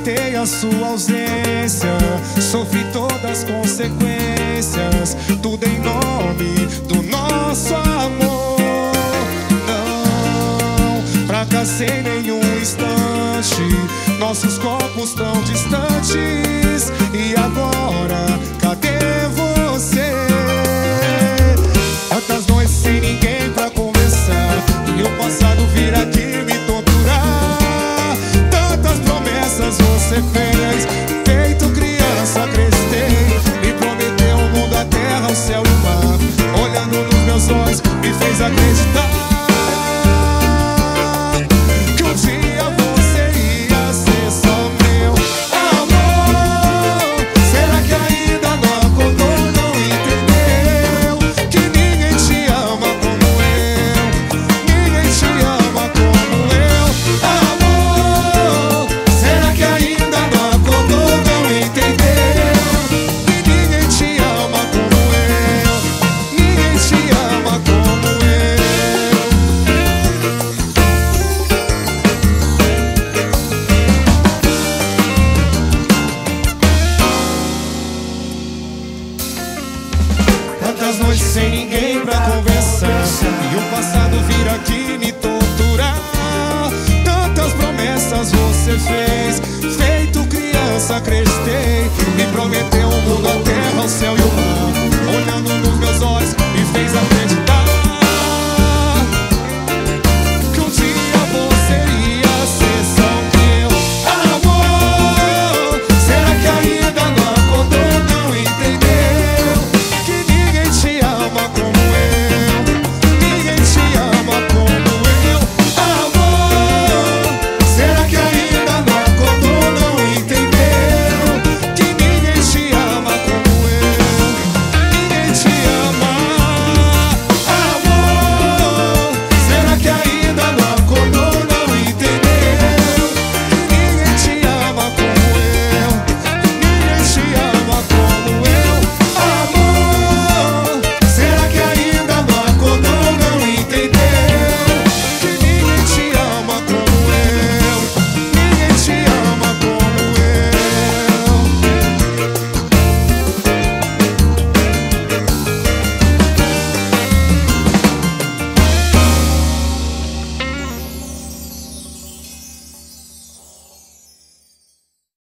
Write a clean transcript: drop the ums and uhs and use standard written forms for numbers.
aguentei a sua ausência, sofri todas as consequências, tudo em nome do nosso amor. Não fracassei nenhum instante, nossos corpos tão distantes. E agora, cadê você? Quantas noites sem ninguém pra conversar, e o passado vir aqui me torturar. Tantas promessas você fez,